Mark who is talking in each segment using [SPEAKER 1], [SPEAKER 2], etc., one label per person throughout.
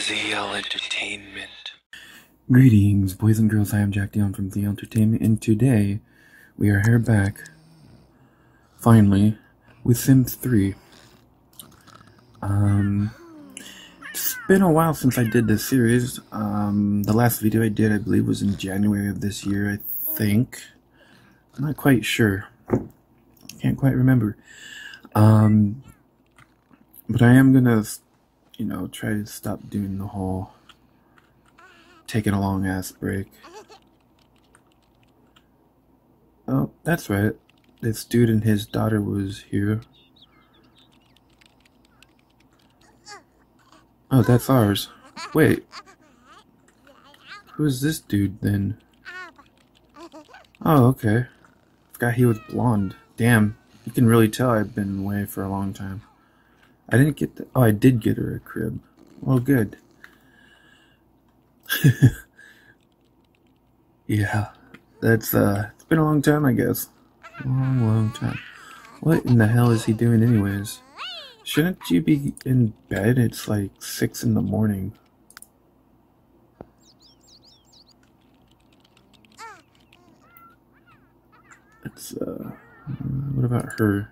[SPEAKER 1] ZL Entertainment.
[SPEAKER 2] Greetings, boys and girls. I am Jack Dion from ZL Entertainment, and today we are here back, finally, with Sims 3. It's been a while since I did this series. The last video I did, I believe, was in January of this year, I think. I'm not quite sure. Can't quite remember. But I am gonna, try to stop doing the whole taking a long ass break. Oh, that's right. This dude and his daughter was here. Oh, that's ours. Wait. Who's this dude then? Oh, okay. Forgot he was blonde. Damn. You can really tell I've been away for a long time. I didn't get the... Oh, I did get her a crib. Well, good. Yeah. That's, it's been a long time, I guess. Long time. What in the hell is he doing anyways? Shouldn't you be in bed? It's like 6 in the morning. It's, what about her?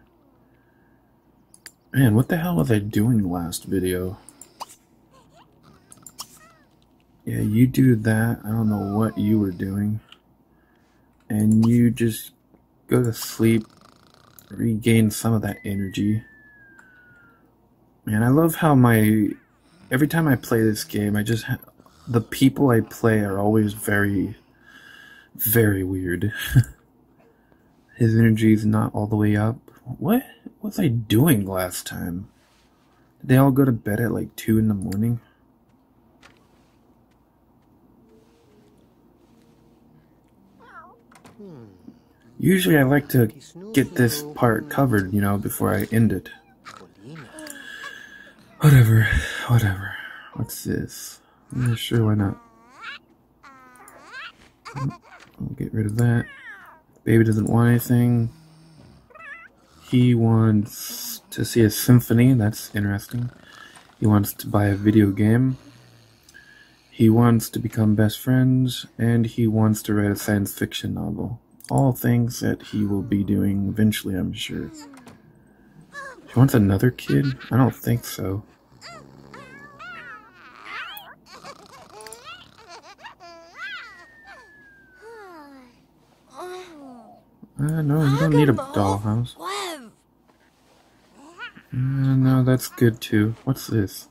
[SPEAKER 2] Man, what the hell was I doing last video? Yeah, you do that. I don't know what you were doing. And you just go to sleep, regain some of that energy. Man, I love how every time I play this game, the people I play are always very, very weird. His energy is not all the way up. What was I doing last time? Did they all go to bed at like 2 in the morning? Usually I like to get this part covered, before I end it. Whatever. What's this? I'm not sure, why not? I'll get rid of that. Baby doesn't want anything. He wants to see a symphony. That's interesting. He wants to buy a video game. He wants to become best friends. And he wants to write a science fiction novel. All things that he will be doing eventually, I'm sure. He wants another kid? I don't think so. No, you don't need a dollhouse. No, that's good too. What's this?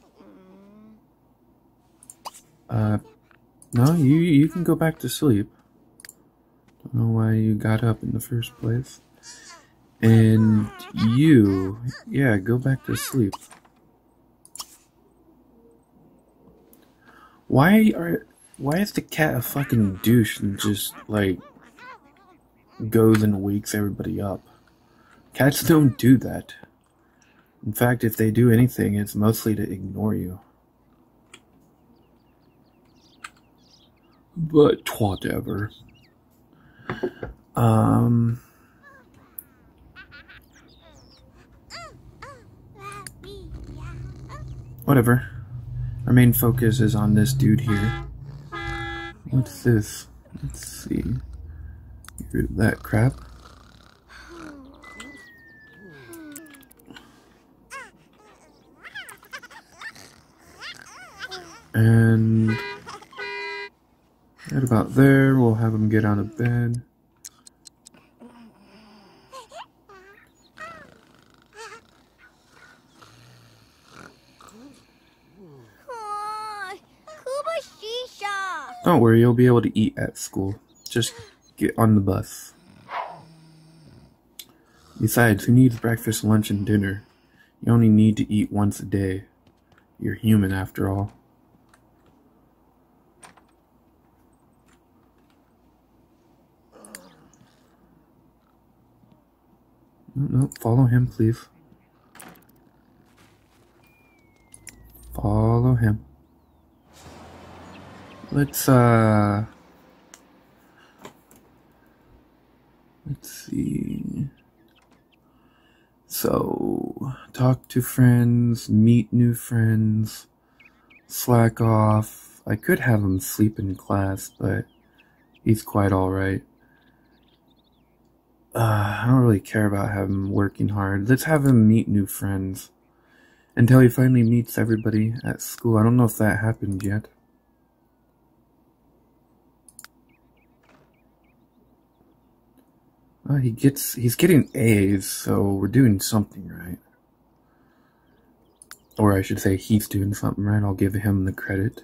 [SPEAKER 2] No, you can go back to sleep. Don't know why you got up in the first place. And you, yeah, go back to sleep. Why is the cat a fucking douche and just, like, goes and wakes everybody up? Cats don't do that. In fact, if they do anything, it's mostly to ignore you. But whatever. Whatever. Our main focus is on this dude here. What's this? Let's see. Get rid of that crap. And right about there, we'll have him get out of bed. Don't worry, you'll be able to eat at school. Just get on the bus. Besides, who needs breakfast, lunch, and dinner? You only need to eat once a day. You're human after all. No, follow him, please. Follow him. Let's see. So, talk to friends, meet new friends. slack off. I could have him sleep in class, but he's quite alright. I don't really care about him working hard. Let's have him meet new friends until he finally meets everybody at school. I don't know if that happened yet. He's getting A's, so we're doing something right. Or I should say he's doing something right. I'll give him the credit.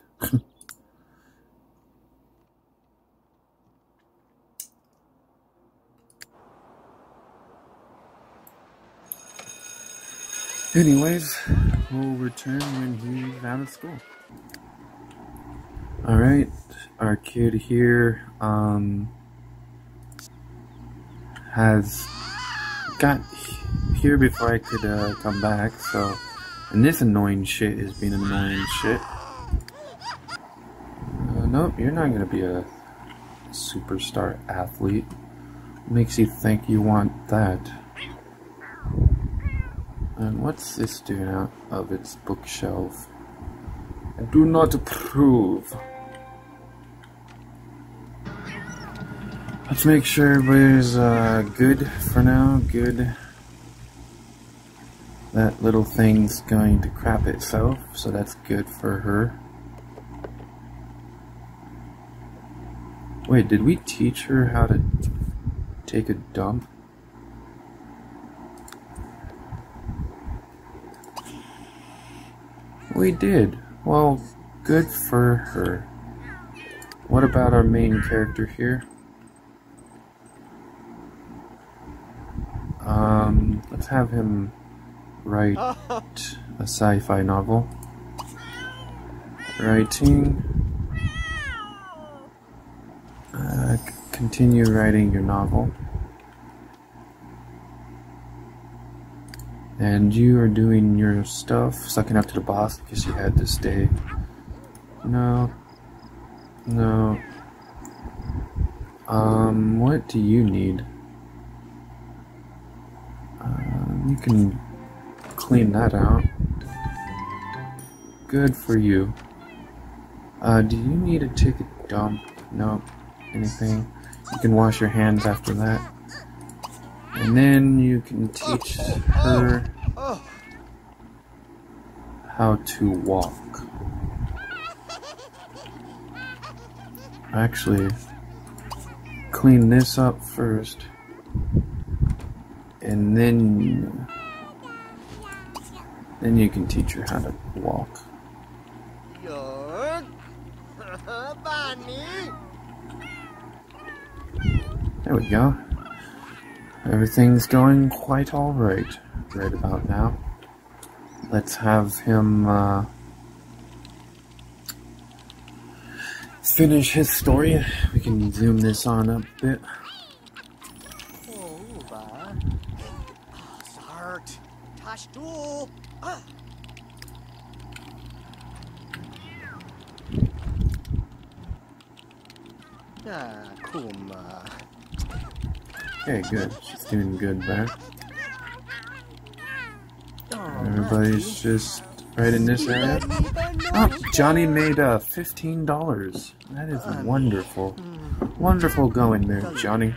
[SPEAKER 2] Anyways, we'll return when he's out of school. Alright, our kid here, has got here before I could, come back, so, and this annoying shit is being annoying shit. Nope, you're not gonna be a superstar athlete. What makes you think you want that? And what's this doing out of its bookshelf? I do not approve. Let's make sure everybody's good for now. Good. That little thing's going to crap itself, so that's good for her. Wait, did we teach her how to take a dump? We did. Well, good for her. What about our main character here? Let's have him write a sci-fi novel. Writing. Continue writing your novel. And you are doing your stuff, sucking up to the boss because you had to stay. No. No. What do you need? You can clean that out. Good for you. Do you need to take a dump? No. Anything? You can wash your hands after that. And then you can teach her how to walk. Actually, clean this up first. And then you can teach her how to walk. There we go. Everything's going quite alright right about now. Let's have him finish his story. We can zoom this on a bit. Okay, good. She's doing good there. Everybody's just right in this area. Oh, Johnny made $15. That is wonderful. Wonderful going there, Johnny.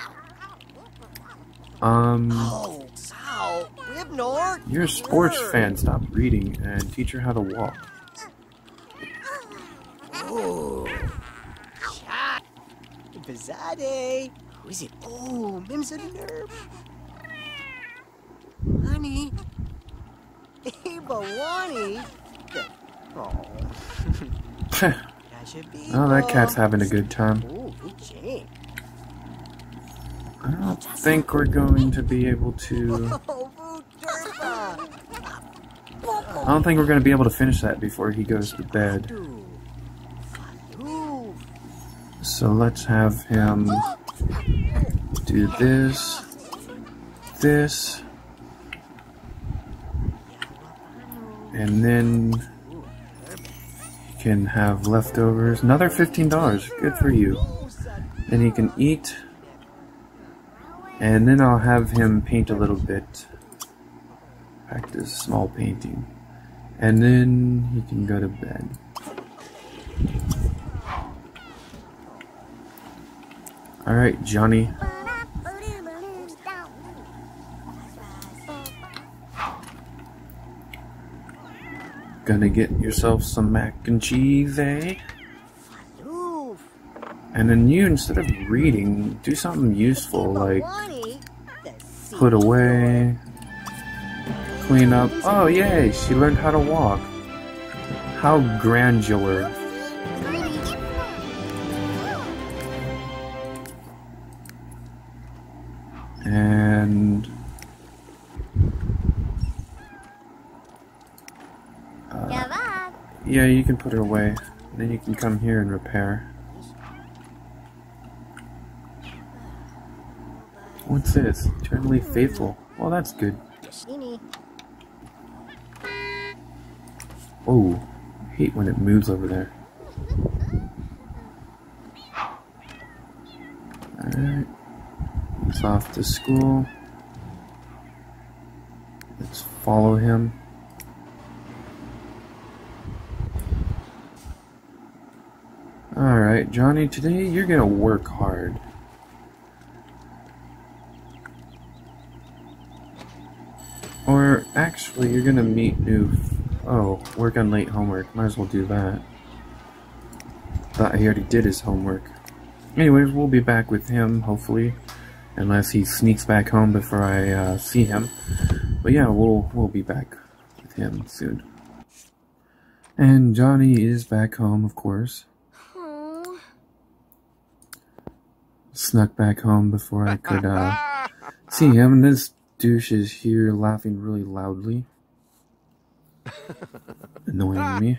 [SPEAKER 2] You're a sports fan. Stop reading and teach her how to walk.
[SPEAKER 3] Bizade. Who is it? Oh, Mim's a nerve. Honey. Bawani. Oh.
[SPEAKER 2] Oh, that cat's having a good time. I don't think we're going to be able to... I don't think we're going to be able to finish that before he goes to bed. So let's have him do this, this, and then he can have leftovers. Another $15. Good for you. Then he can eat, and then I'll have him paint a little bit. Practice small painting. And then he can go to bed. Alright, Johnny. Gonna get yourself some mac and cheese, eh? And then you, instead of reading, do something useful like put away, clean up. Oh yay, she learned how to walk. How granular. And yeah, you can put her away. Then you can come here and repair. What's this? Eternally faithful. Well, that's good. Oh, I hate when it moves over there. Alright. He's off to school. Let's follow him. Alright, Johnny, today you're gonna work hard. Or, actually, you're gonna meet new... Oh, work on late homework. Might as well do that. Thought he already did his homework. Anyways, we'll be back with him, hopefully. Unless he sneaks back home before I see him. But yeah, we'll be back with him soon. And Johnny is back home, of course. Snuck back home before I could see him. And this douche is here laughing really loudly. Annoying me.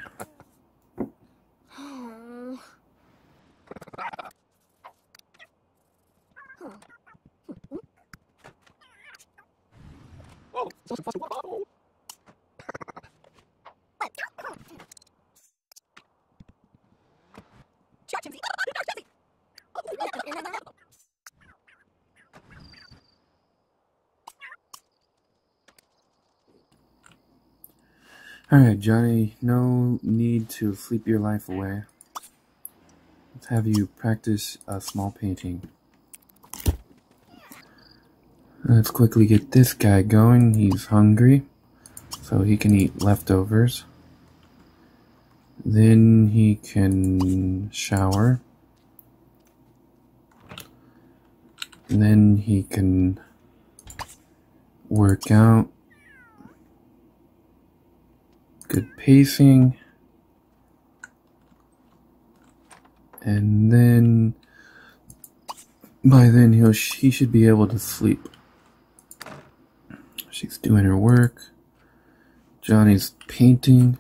[SPEAKER 2] Alright, Johnny, no need to sleep your life away. Let's have you practice a small painting. Let's quickly get this guy going. He's hungry, so he can eat leftovers. Then he can shower. And then he can work out. Good pacing. And then by then he should be able to sleep. She's doing her work. Johnny's painting.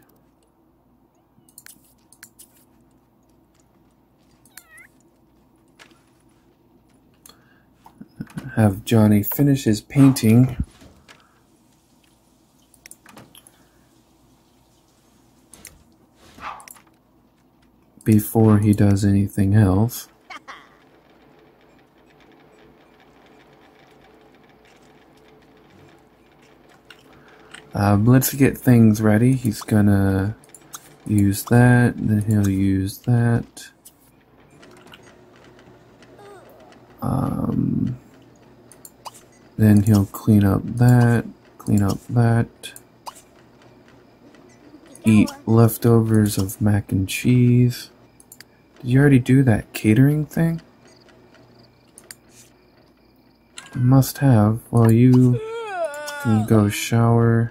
[SPEAKER 2] Have Johnny finish his painting. Before he does anything else. Let's get things ready. He's gonna use that, then he'll use that. Then he'll clean up that, eat leftovers of mac and cheese. Did you already do that catering thing? Must have. Well, you can go shower.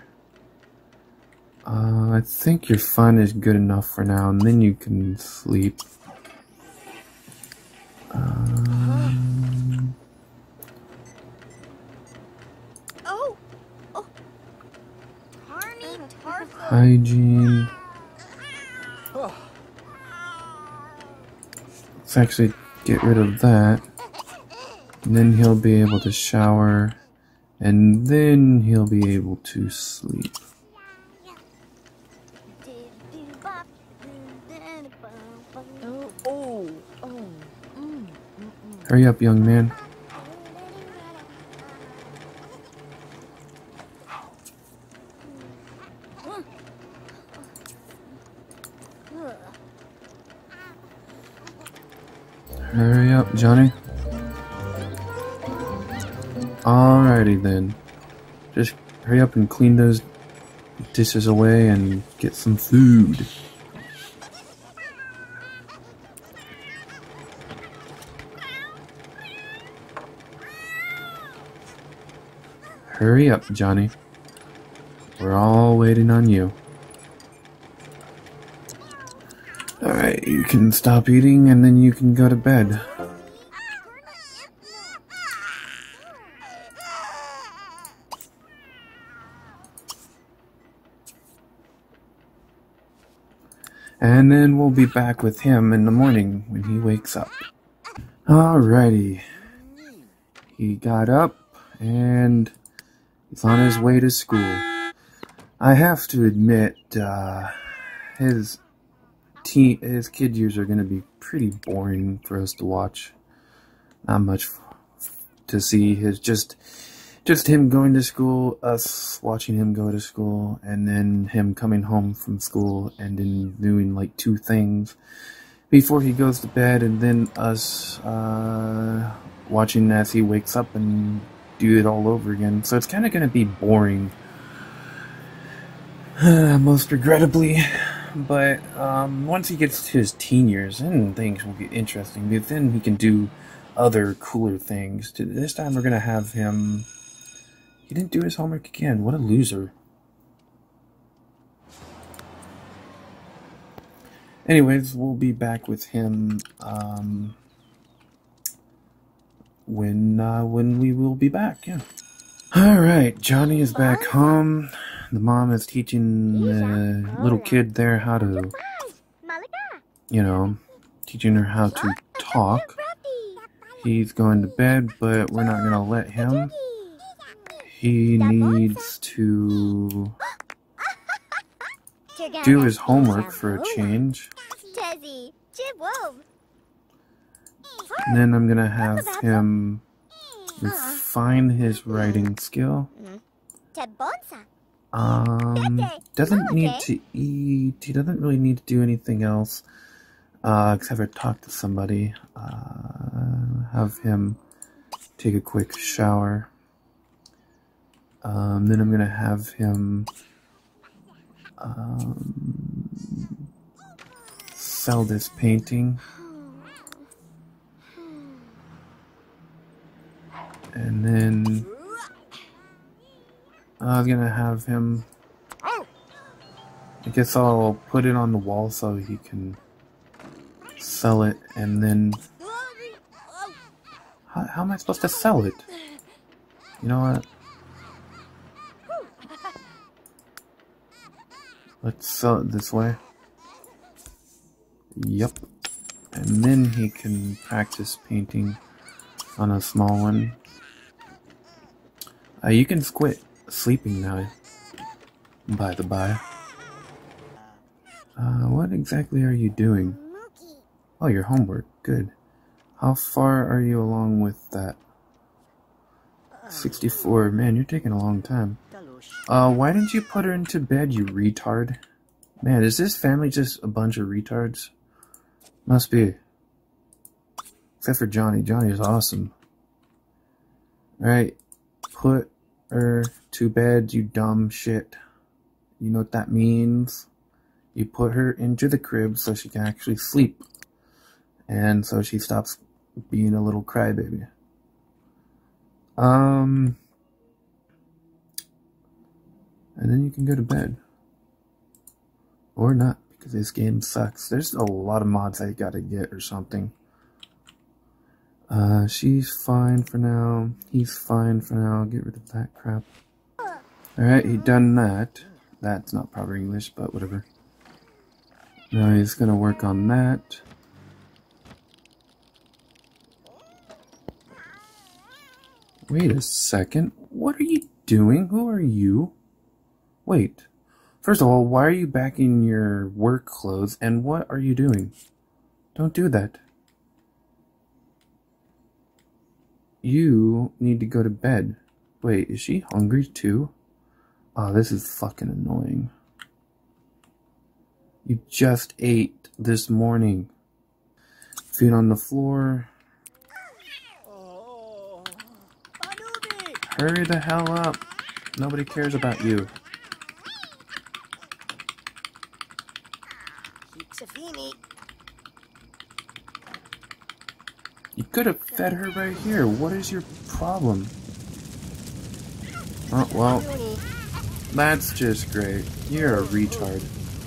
[SPEAKER 2] I think your fun is good enough for now, and then you can sleep. Hygiene. Let's actually get rid of that. And then he'll be able to shower. And then he'll be able to sleep. Hurry up, young man. Hurry up, Johnny. Alrighty then. Just hurry up and clean those dishes away and get some food. Hurry up, Johnny. We're all waiting on you. Alright, you can stop eating and then you can go to bed. And then we'll be back with him in the morning when he wakes up. Alrighty. He got up and he's on his way to school. I have to admit, his kid years are going to be pretty boring for us to watch. Not much to see. His just him going to school, us watching him go to school, and then him coming home from school and then doing like 2 things before he goes to bed, and then us watching as he wakes up and do it all over again. So it's kind of going to be boring, most regrettably. But once he gets to his teen years, then things will get interesting, because then he can do other cooler things. This time we're going to have him... He didn't do his homework again. What a loser. Anyways, we'll be back with him when we will be back, yeah. Alright, Johnny is back home. The mom is teaching the little kid there how to, teaching her how to talk. He's going to bed, but we're not going to let him. He needs to do his homework for a change. And then I'm going to have him refine his writing skill. Doesn't need to eat. He doesn't really need to do anything else except for talk to somebody. Have him take a quick shower. Then I'm gonna have him sell this painting. And then I'm gonna have him, I guess I'll put it on the wall so he can sell it, and then how am I supposed to sell it? You know what? Let's sell it this way. Yep. And then he can practice painting on a small one. You can quit sleeping now, by the by. What exactly are you doing? Oh, your homework. Good. How far are you along with that? 64. Man, you're taking a long time. Why didn't you put her into bed, you retard? Man, is this family just a bunch of retards? Must be. Except for Johnny. Johnny is awesome. Alright. Put her to bed, you dumb shit. You know what that means? You put her into the crib so she can actually sleep. And so she stops being a little crybaby. And then you can go to bed. Or not, because this game sucks. There's a lot of mods I gotta get or something. She's fine for now. He's fine for now. Get rid of that crap. Alright, he done that. That's not proper English, but whatever. Now he's gonna work on that. Wait a second. What are you doing? Who are you? Wait. First of all, why are you back in your work clothes, and what are you doing? Don't do that. You need to go to bed. Wait, is she hungry too? Oh, this is fucking annoying. You just ate this morning. Feet on the floor. Hurry the hell up. Nobody cares about you. You could have fed her right here. What is your problem? Oh, well, that's just great. You're a retard.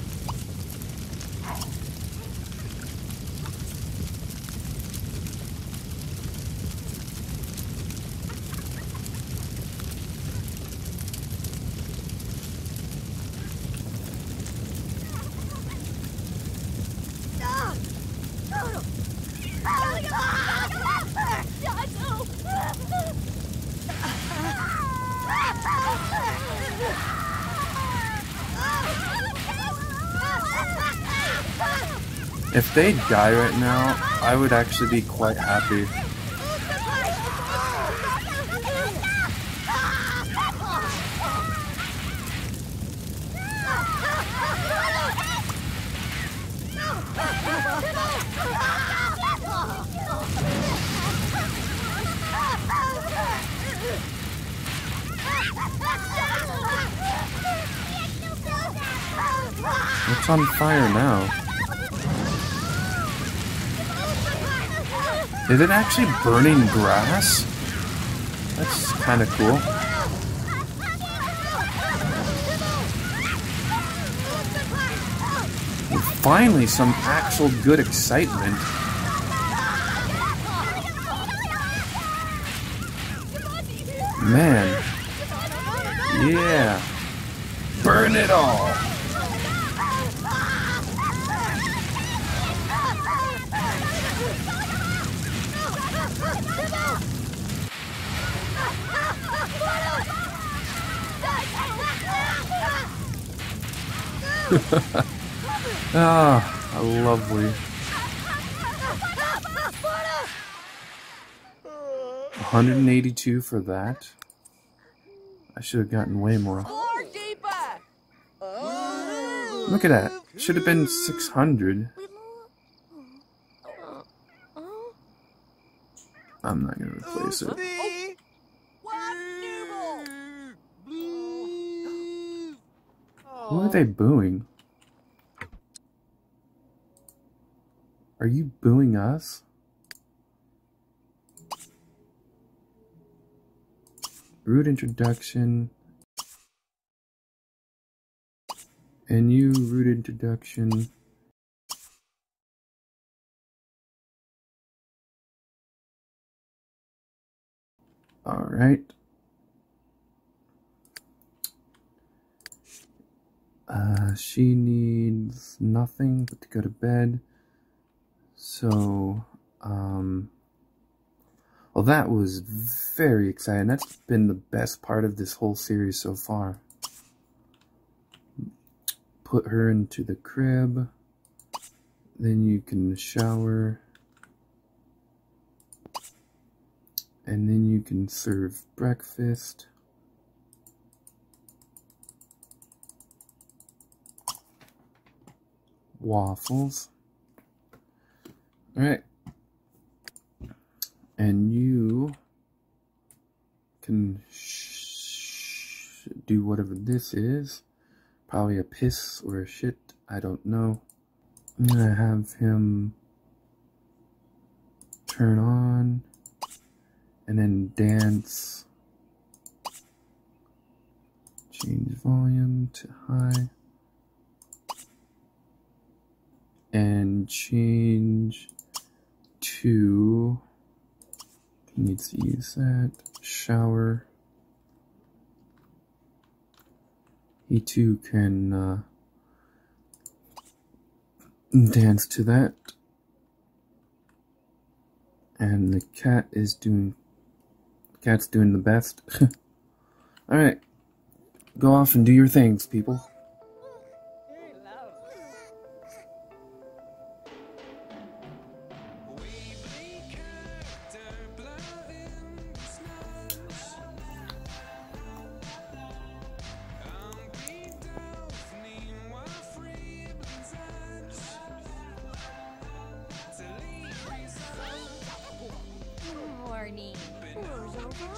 [SPEAKER 2] If they die right now, I would actually be quite happy. What's on fire now? Is it actually burning grass? That's kind of cool. Finally, some actual good excitement. Man. Yeah. Burn it all. Ah, lovely. 182 for that. I should have gotten way more. Look at that. Should have been 600. I'm not gonna replace it. Who are they booing? Are you booing us? Rude introduction. And you, rude introduction. Alright. She needs nothing but to go to bed. So, well, that was very exciting. That's been the best part of this whole series so far. Put her into the crib. Then you can shower. And then you can serve breakfast. Waffles. Alright. And you can do whatever this is. Probably a piss or a shit. I don't know. I'm gonna have him turn on and then dance. Change volume to high. And change to, he needs to use that, shower. He too can dance to that. And the cat is doing, cat's doing the best. Alright, go off and do your things, people.
[SPEAKER 4] Barney.
[SPEAKER 3] War's over.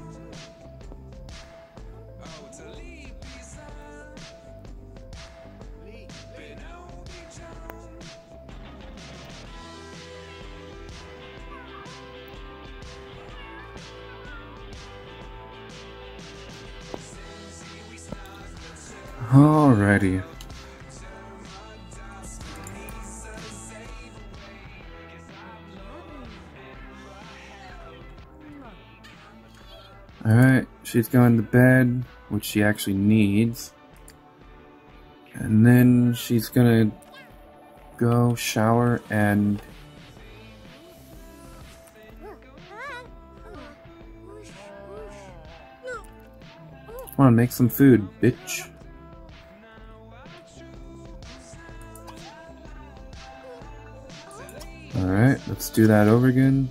[SPEAKER 2] Alrighty. Alright, she's going to bed, which she actually needs. And then she's gonna go shower and come on, make some food, bitch. Alright, let's do that over again.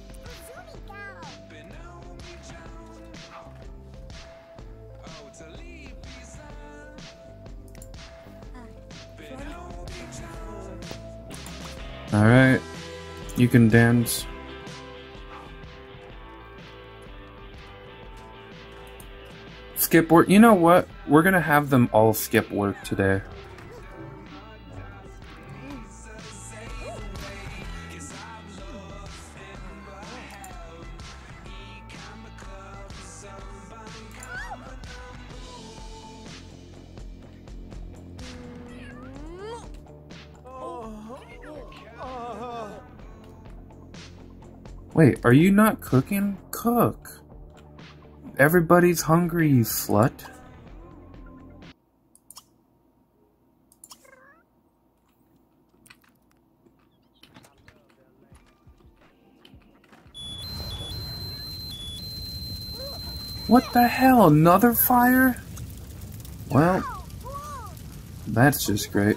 [SPEAKER 2] Alright, you can dance. Skip work. You know what? We're gonna have them all skip work today. Wait, are you not cooking? Cook. Everybody's hungry, you slut. What the hell? Another fire? Well, that's just great.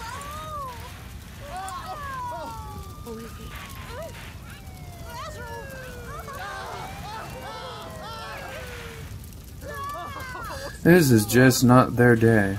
[SPEAKER 2] This is just not their day.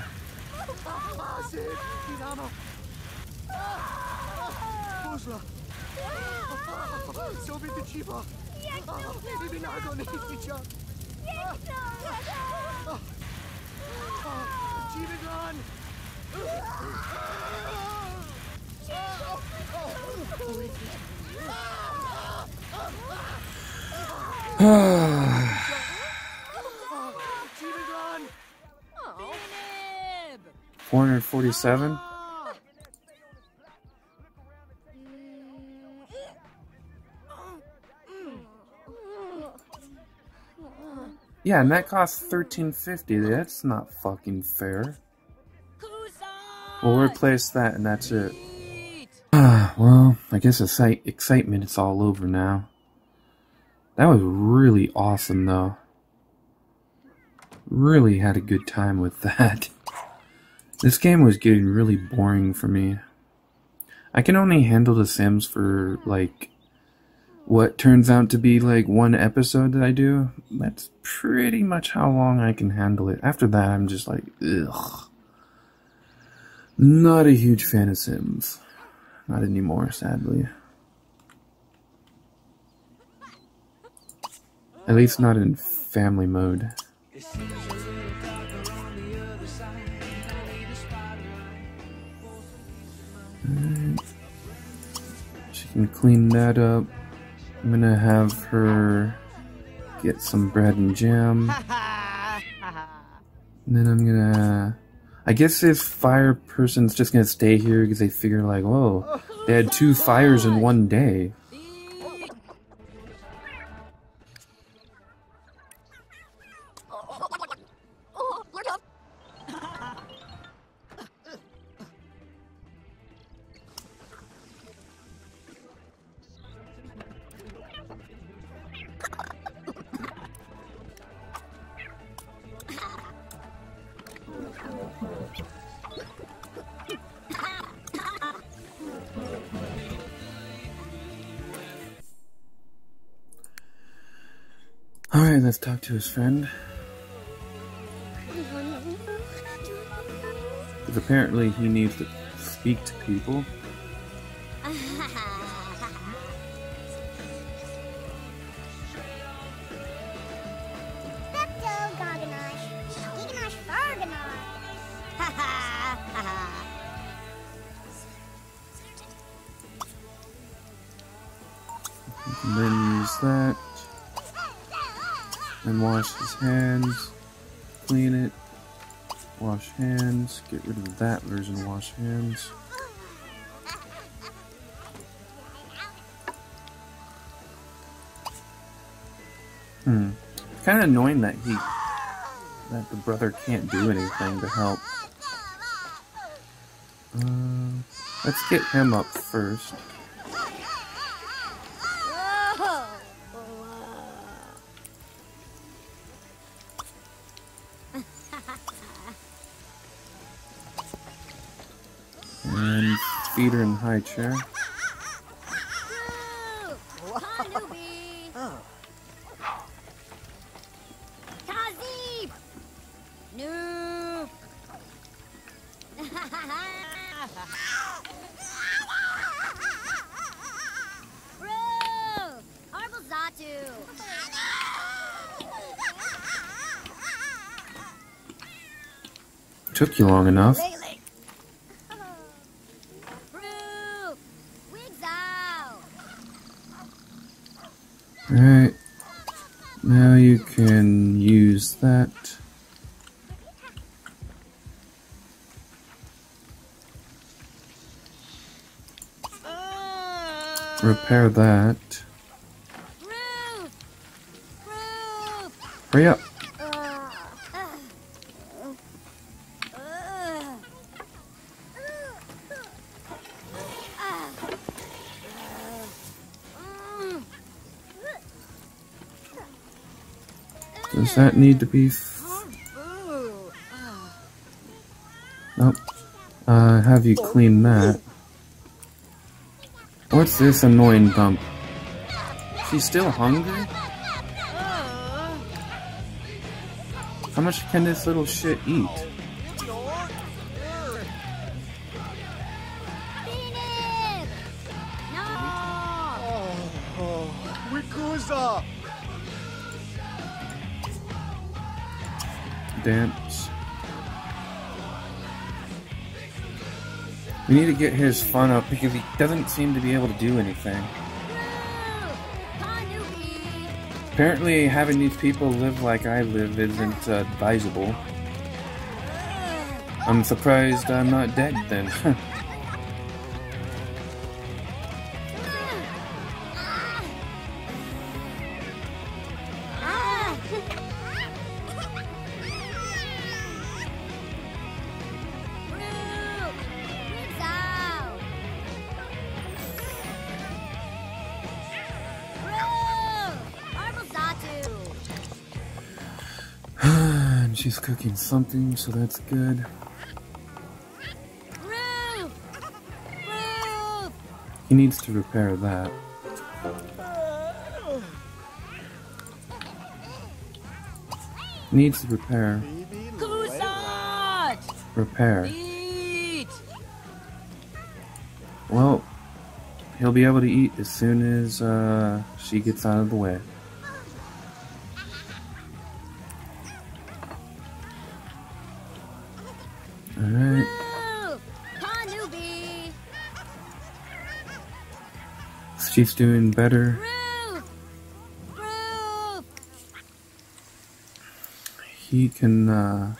[SPEAKER 2] $447. Yeah, and that costs $13.50. That's not fucking fair. We'll replace that and that's it. Well, I guess the excitement is all over now. That was really awesome though. Really had a good time with that. This game was getting really boring for me. I can only handle The Sims for, like, what turns out to be, like, one episode that I do. That's pretty much how long I can handle it. After that, I'm just like, ugh. Not a huge fan of Sims. Not anymore, sadly. At least not in family mode. Alright. She can clean that up. I'm gonna have her get some bread and jam. And then I'm gonna... I guess this fire person's just gonna stay here because they figure like, whoa, they had 2 fires in one day. Alright, let's talk to his friend. Because apparently he needs to speak to people. And then use that. And wash his hands. Clean it. Wash hands. Get rid of that version. Wash hands. It's kind of annoying that the brother can't do anything to help. Let's get him up first. And feed her in high chair. Took you long enough. Alright. Now you can use that. Repair that. Hurry up. Does that need to be... Nope. Have you clean that. What's this annoying dump? She's still hungry? How much can this little shit eat? Dance. We need to get his fun up because he doesn't seem to be able to do anything. Apparently having these people live like I live isn't advisable. I'm surprised I'm not dead then. She's cooking something, so that's good. He needs to repair that. Needs to repair. Repair. Well, he'll be able to eat as soon as she gets out of the way. Alright. She's doing better. He can,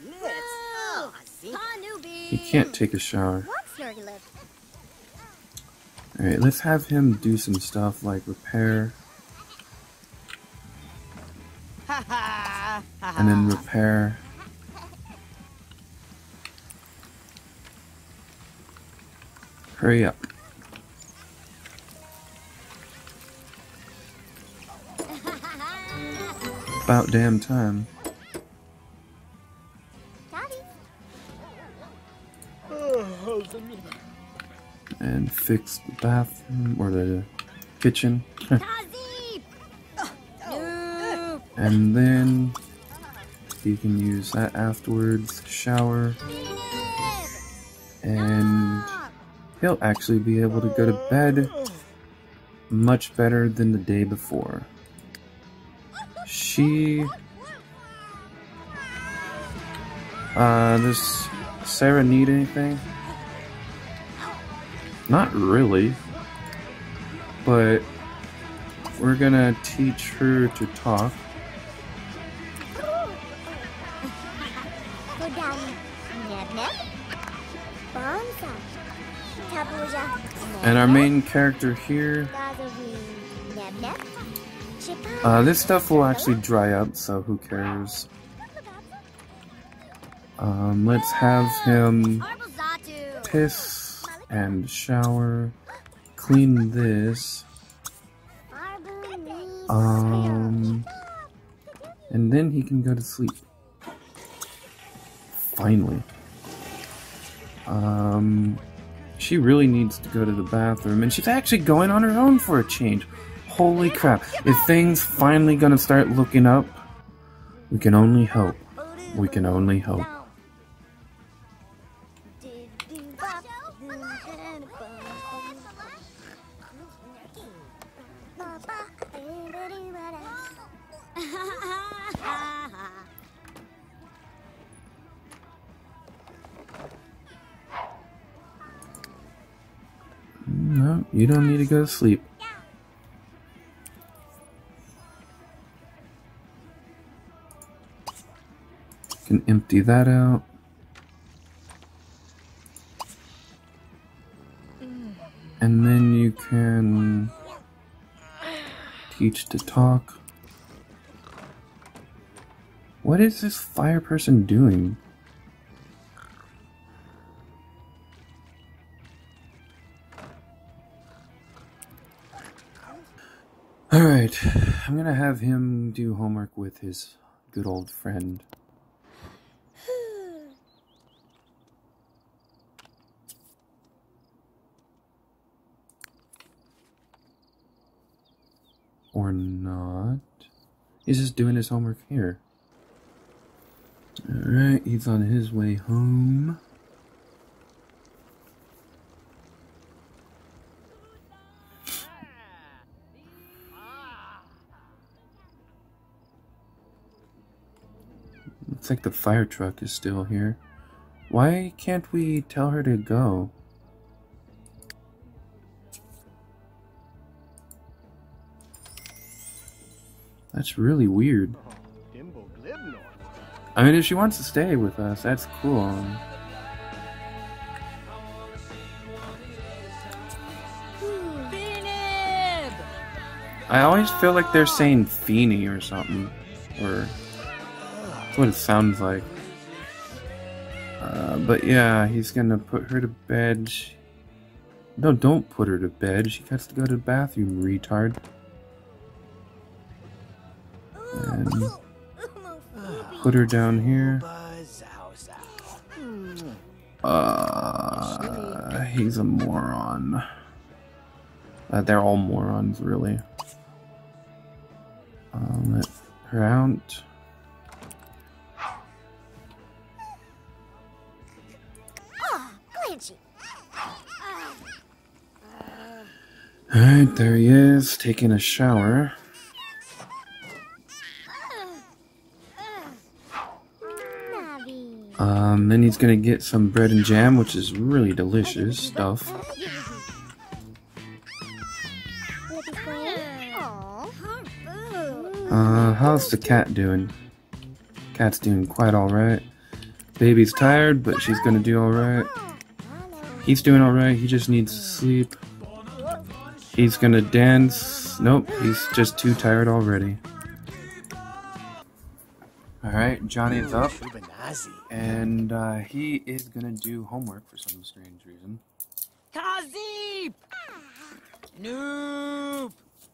[SPEAKER 2] he can't take a shower. Alright, let's have him do some stuff like repair. And then repair. Hurry up. About damn time. And fix the bathroom or the kitchen. And then you can use that afterwards. Shower. And he'll actually be able to go to bed much better than the day before. Does Sarah need anything? Not really, but we're gonna teach her to talk. And our main character here, this stuff will actually dry up, so who cares? Let's have him piss and shower, clean this, and then he can go to sleep. Finally. She really needs to go to the bathroom, and she's actually going on her own for a change. Holy crap. If things finally gonna start looking up, we can only hope. We can only hope. No, you don't need to go to sleep. Can empty that out. And then you can teach to talk. What is this fire person doing? Alright, I'm gonna have him do homework with his good old friend. Or not. He's just doing his homework here. Alright, he's on his way home. Looks like the fire truck is still here. Why can't we tell her to go? That's really weird. I mean, if she wants to stay with us, that's cool. I always feel like they're saying Feeny or something. Or that's what it sounds like. But yeah, he's gonna put her to bed. No, don't put her to bed. She has to go to the bathroom, retard. And put her down here. He's a moron. They're all morons, really. Let her out. Alright, there he is, taking a shower. Then he's gonna get some bread and jam, which is really delicious stuff. How's the cat doing? Cat's doing quite alright. Baby's tired, but she's gonna do alright. He's doing alright, he just needs to sleep. He's gonna dance. Nope, he's just too tired already. Alright, Johnny's up. And he is gonna do homework for some strange reason.
[SPEAKER 4] Kazib! Noob!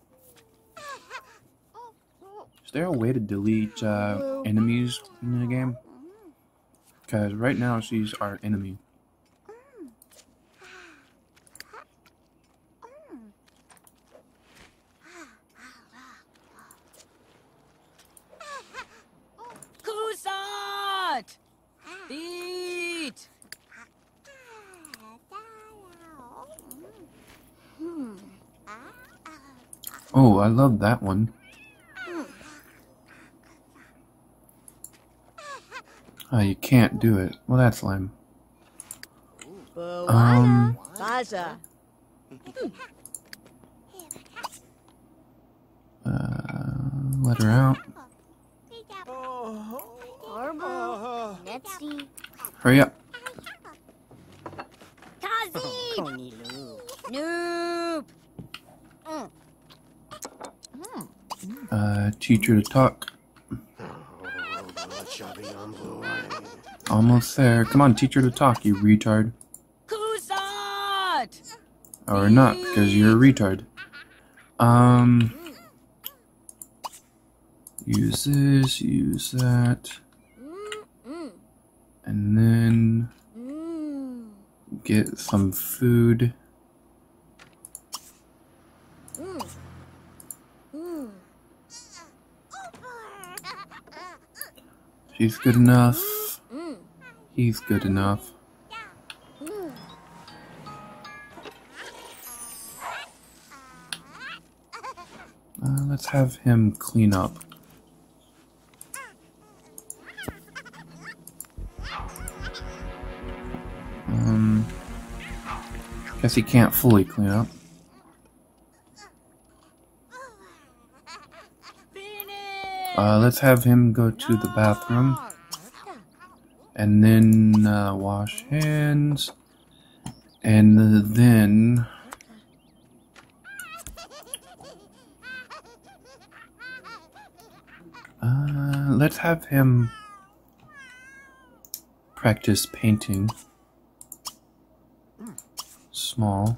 [SPEAKER 2] Is there a way to delete enemies in the game? Because right now she's our enemy.
[SPEAKER 4] Kusat! Eat!
[SPEAKER 2] Oh, I love that one. Oh, you can't do it. Well, that's lame.
[SPEAKER 4] Baza.
[SPEAKER 2] Let her out. Hurry up.
[SPEAKER 4] Kazib! Noob!
[SPEAKER 2] Teach her to talk. Almost there. Come on, teach her to talk, you retard.
[SPEAKER 4] Kusat!
[SPEAKER 2] Or not, because you're a retard. Use this, use that. And then get some food. She's good enough. He's good enough. Let's have him clean up. Guess he can't fully clean up. Let's have him go to the bathroom. And then wash hands. And then let's have him practice painting. Small.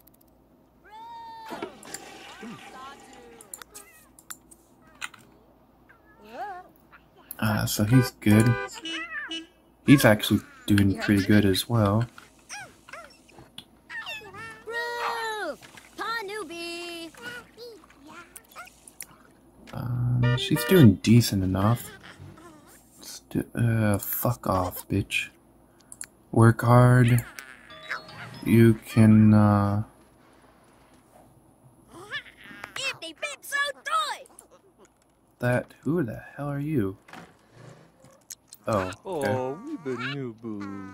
[SPEAKER 2] So he's good. He's actually doing pretty good as well. She's doing decent enough. Fuck off, bitch. Work hard. You can, that, who the hell are you? Oh, okay.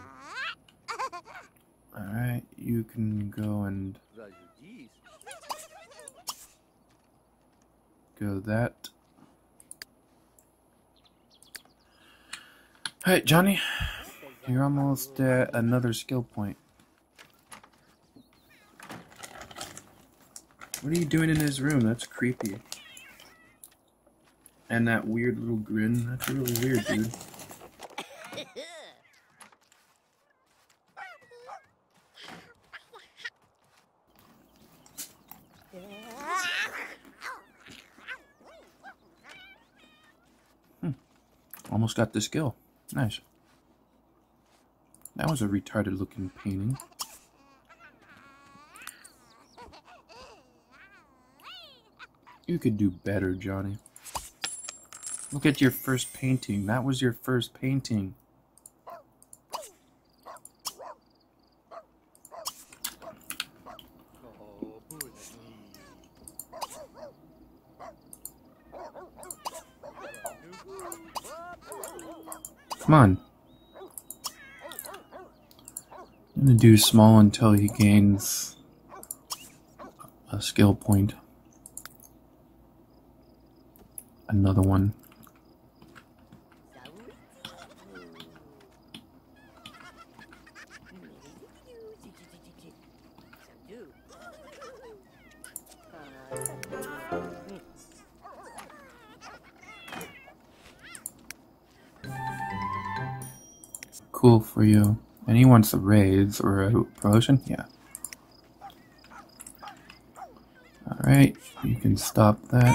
[SPEAKER 2] Alright, you can go and go that. Alright, Johnny, you're almost at another skill point. What are you doing in his room? That's creepy. And that weird little grin, that's really weird, dude. Almost got the skill. Nice. That was a retarded looking painting. You could do better, Johnny. Look at your first painting. That was your first painting. Come on. I'm gonna do small until he gains a skill point. Another one. Cool for you. And he wants a raise or a promotion? Yeah. Alright, you can stop that.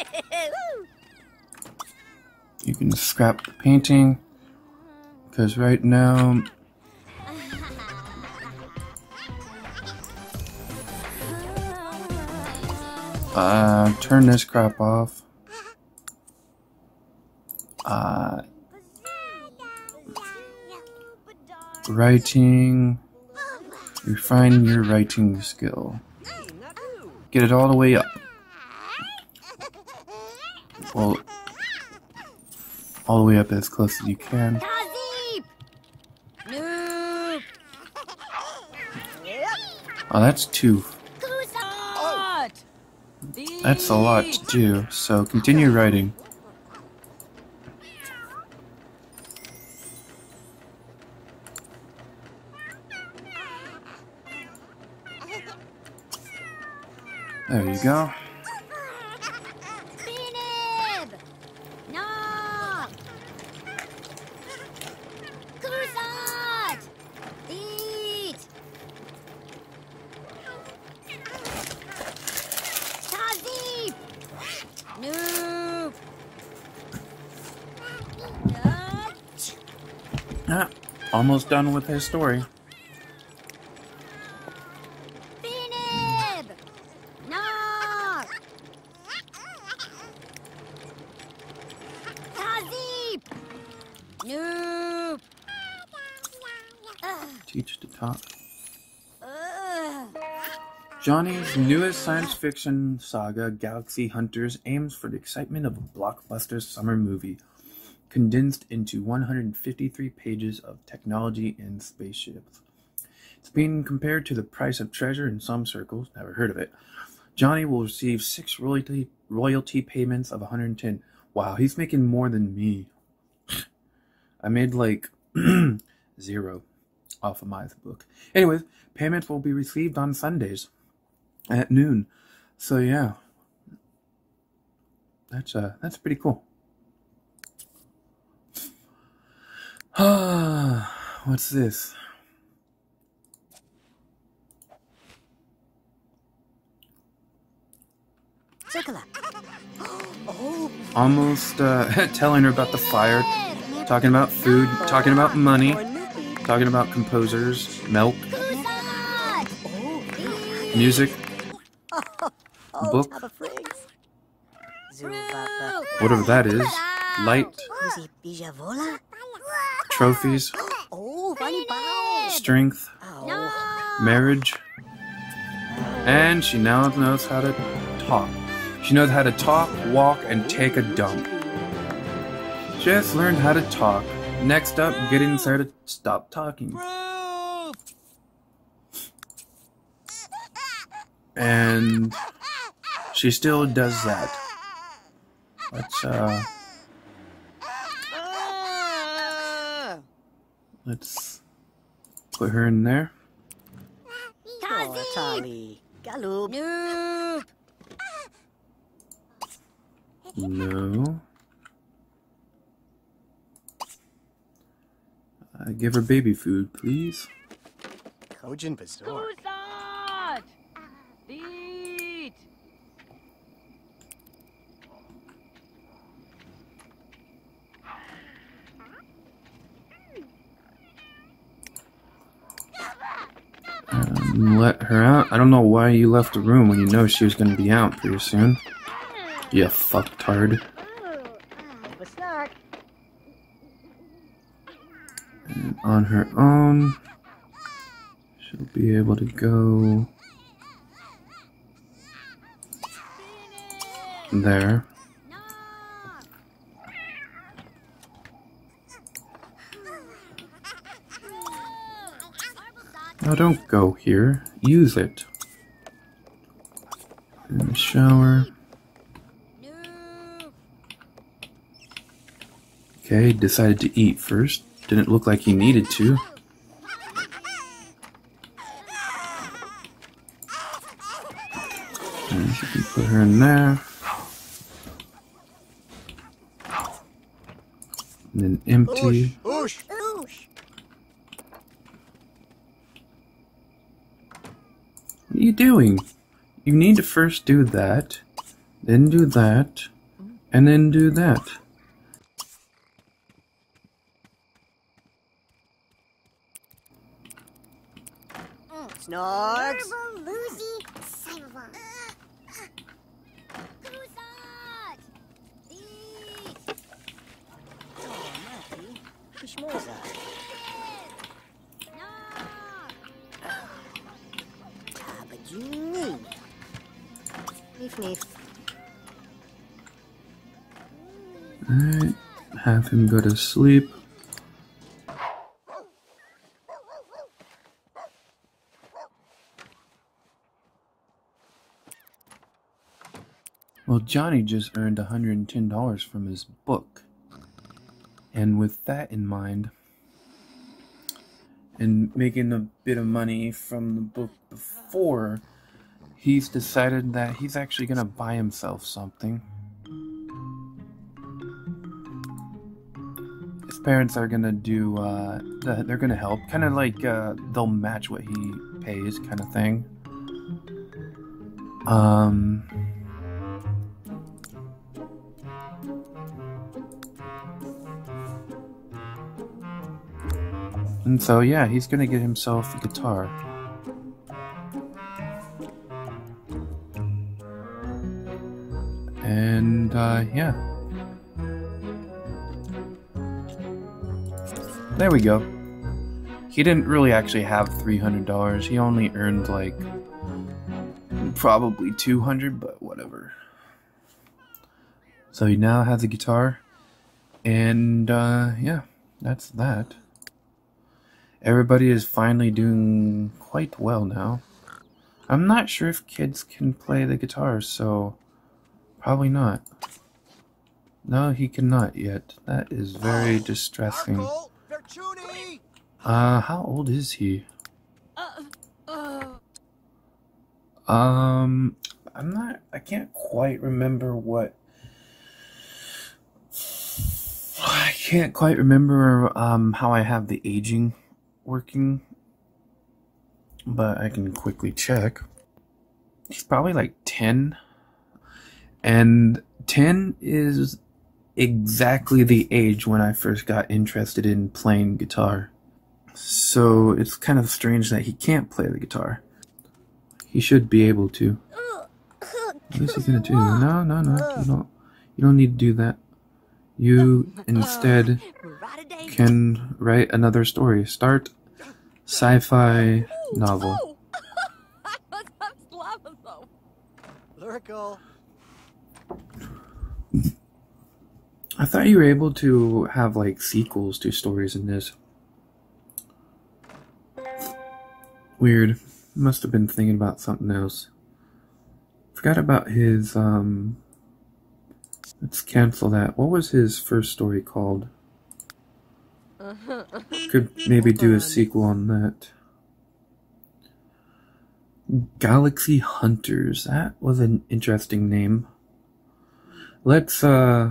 [SPEAKER 2] You can scrap the painting. Because right now... turn this crap off. Writing. Refine your writing skill. Get it all the way up. Well, all the way up as close as you can. Oh, that's two. That's a lot to do, so continue writing. There you go.
[SPEAKER 4] Binib! No! Kuzat! Eat! Tazip! Noob!
[SPEAKER 2] Ah, almost done with his story.
[SPEAKER 4] Binib! No! Tazip! Noob!
[SPEAKER 2] Teach to talk.
[SPEAKER 4] Ugh.
[SPEAKER 2] Jonny's newest science fiction saga, Galaxy Hunters, aims for the excitement of a blockbuster summer movie, condensed into 153 pages of technology and spaceships. It's being compared to The Price of Treasure in some circles. Never heard of it. Jonny will receive 6 royalty payments of 110. Wow, he's making more than me. I made like 0 off of my book. Anyways, payments will be received on Sundays at noon. So yeah, that's pretty cool. What's this?
[SPEAKER 3] Chocolate. Oh,
[SPEAKER 2] Almost telling her about the fire, talking about food, talking about money, talking about composers, milk,
[SPEAKER 4] Kuzat!
[SPEAKER 2] music, book,
[SPEAKER 3] Taba Frigs.
[SPEAKER 4] Fruit!
[SPEAKER 2] whatever that is, light,
[SPEAKER 3] Kuzi Bijavola.
[SPEAKER 2] trophies,
[SPEAKER 3] Oh, Bunny Bow.
[SPEAKER 2] strength,
[SPEAKER 4] No!
[SPEAKER 2] marriage, and she now knows how to talk. She knows how to talk, walk, and take a dump. Just learned how to talk. Next up, getting her to stop talking. And she still does that. Let's put her in there.
[SPEAKER 3] Oh, Tali. Galoob.
[SPEAKER 4] Noob!
[SPEAKER 2] No. Give her baby food, please.
[SPEAKER 3] Kojin Bazaar.
[SPEAKER 4] Kuzat! Eat!
[SPEAKER 2] Let her out. I don't know why you left the room when you know she was going to be out pretty soon. You fucktard. And on her own, she'll be able to go there. No, don't go here. Use it. In the shower. Okay, decided to eat first. Didn't look like he needed to. And you can put her in there. And then empty.
[SPEAKER 3] Oosh.
[SPEAKER 2] What are you doing? You need to first do that, then do that, and then do that.
[SPEAKER 3] Snorks.
[SPEAKER 4] Kuzat! Eat!
[SPEAKER 3] Fishmoza.
[SPEAKER 4] No!
[SPEAKER 3] Tabajini. Neef neef.
[SPEAKER 2] Alright, have him go to sleep. Well, Johnny just earned $110 from his book. And with that in mind, and making a bit of money from the book before, he's decided that he's actually going to buy himself something. His parents are going to do, they're going to help. Kind of like they'll match what he pays kind of thing. And so, yeah, he's gonna get himself a guitar. And, yeah. There we go. He didn't really actually have $300. He only earned, like, probably $200, but whatever. So he now has a guitar. And, yeah, that's that. Everybody is finally doing quite well now. I'm not sure if kids can play the guitar, so probably not. No, he cannot yet. That is very distressing. How old is he? I can't quite remember what. I can't quite remember, how I have the aging working, but I can quickly check. He's probably like 10, and 10 is exactly the age when I first got interested in playing guitar. So it's kind of strange that he can't play the guitar. He should be able to. What is he gonna do? No, you don't need to do that. You instead can write another story. Start sci-fi novel. I thought you were able to have like sequels to stories in this. Weird. Must have been thinking about something else. Forgot about his let's cancel that. What was his first story called? Could maybe do a sequel on that. Galaxy Hunters. That was an interesting name. Let's go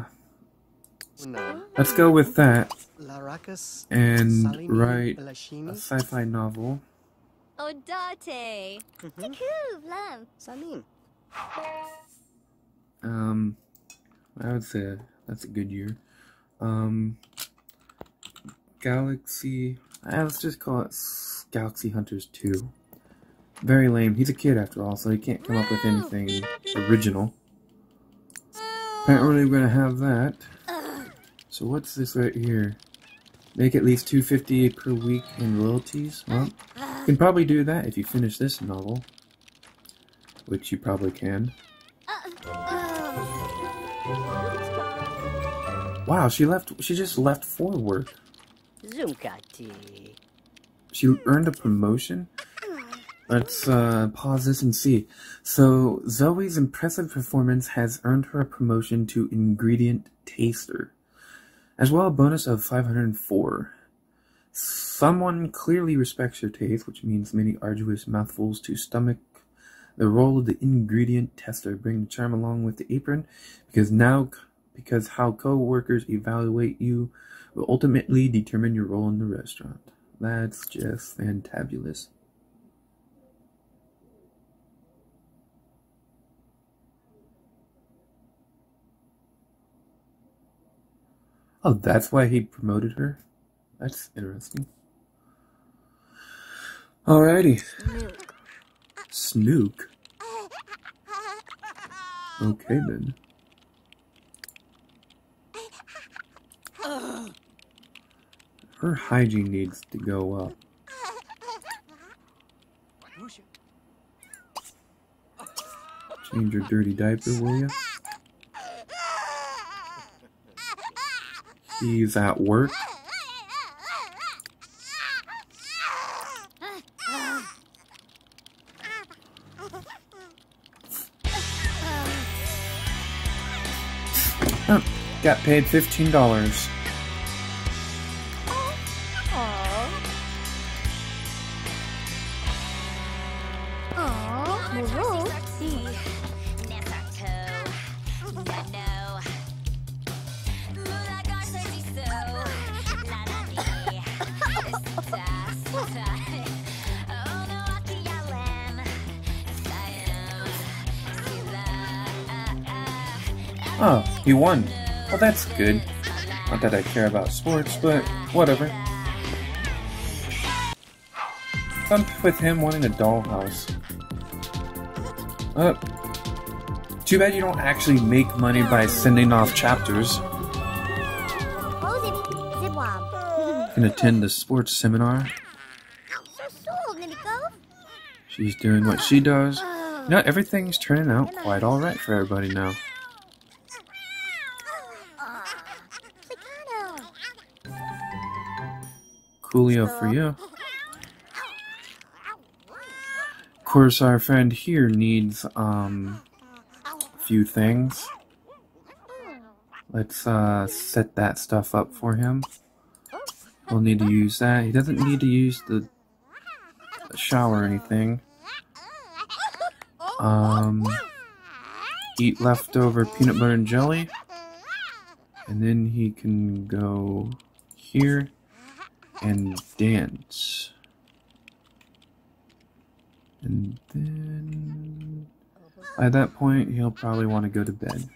[SPEAKER 2] with that and write a sci-fi novel.
[SPEAKER 4] Odate.
[SPEAKER 3] Salim.
[SPEAKER 2] I would say that's a good year. Galaxy. Let's just call it Galaxy Hunters 2. Very lame. He's a kid after all, so he can't come up with anything original. Apparently we're gonna have that. So what's this right here? Make at least $2.50 per week in royalties. Well, you can probably do that if you finish this novel, which you probably can. Wow, she just left for work. She earned a promotion? Let's pause this and see. So, Zoe's impressive performance has earned her a promotion to ingredient taster, as well a bonus of 504. Someone clearly respects your taste, which means many arduous mouthfuls to stomach. The role of the ingredient tester. Bring the charm along with the apron, because how co-workers evaluate you will ultimately determine your role in the restaurant. That's just fantabulous. Oh, that's why he promoted her? That's interesting. Alrighty. Snook. Okay then. Her hygiene needs to go up. Change your dirty diaper, will ya? He's at work. got paid $15. Oh, he won. Well, that's good. Not that I care about sports, but whatever. Fun with him wanting a dollhouse. Too bad you don't actually make money by sending off chapters. Can attend the sports seminar. She's doing what she does. You know, everything's turning out quite alright for everybody now. Coolio for you. Of course, our friend here needs a few things. Let's set that stuff up for him. We'll need to use that. He doesn't need to use the shower or anything. Eat leftover peanut butter and jelly. And then he can go here and dance. And then at that point he'll probably want to go to bed.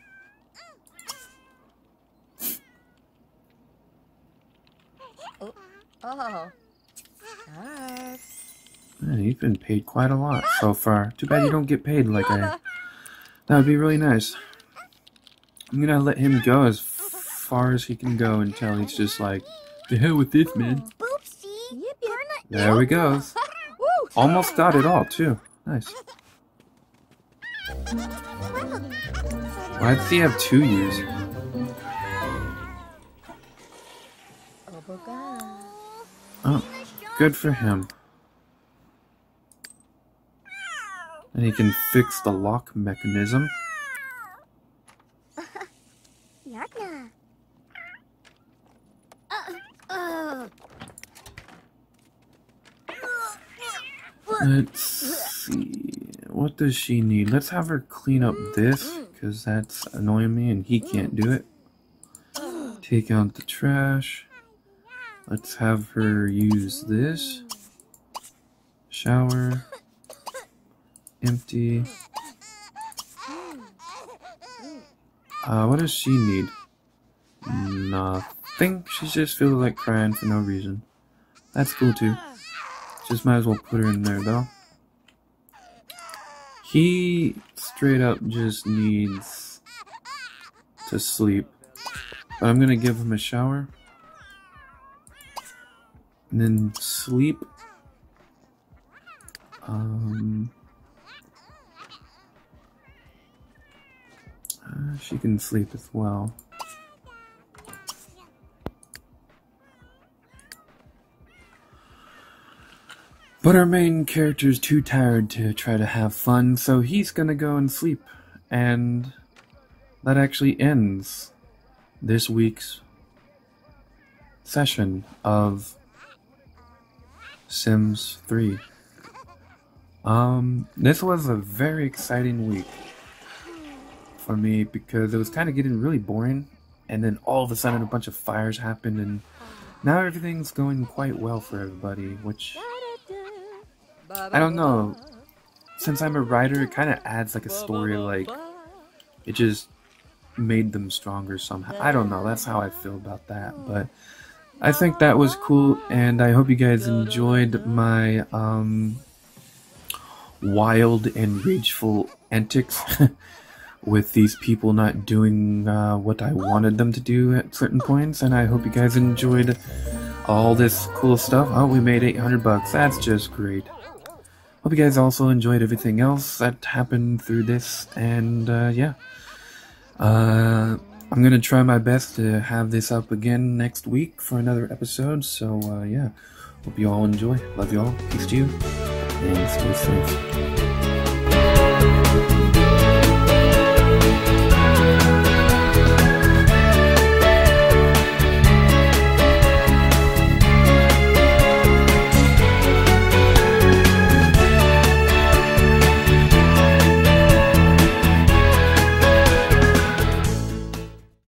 [SPEAKER 2] Man, you've been paid quite a lot so far. Too bad you don't get paid like I. That would be really nice. I'm gonna let him go as far as he can go until he's just like, the hell with this, man. There we go. Almost got it all, too. Nice. Why does he have 2 U's? Oh, good for him. And he can fix the lock mechanism. Let's see. What does she need? Let's have her clean up this, because that's annoying me and he can't do it. Take out the trash. Let's have her use this. Shower. Empty. What does she need? Nothing. She just feels like crying for no reason. That's cool too. Just might as well put her in there though. He straight up just needs to sleep. But I'm gonna give him a shower. And then sleep. She can sleep as well. But our main character's too tired to try to have fun, so he's gonna go and sleep. And that actually ends this week's session of Sims 3. This was a very exciting week for me because it was kind of getting really boring, and then all of a sudden a bunch of fires happened, and now everything's going quite well for everybody, which I don't know. Since I'm a writer, it kind of adds like a story, like it just made them stronger somehow. I don't know, that's how I feel about that, but I think that was cool, and I hope you guys enjoyed my wild and rageful antics with these people not doing what I wanted them to do at certain points, and I hope you guys enjoyed all this cool stuff. Oh, we made 800 bucks. That's just great. Hope you guys also enjoyed everything else that happened through this, and yeah. I'm gonna try my best to have this up again next week for another episode, so yeah. Hope you all enjoy. Love you all. Peace to you, and stay safe.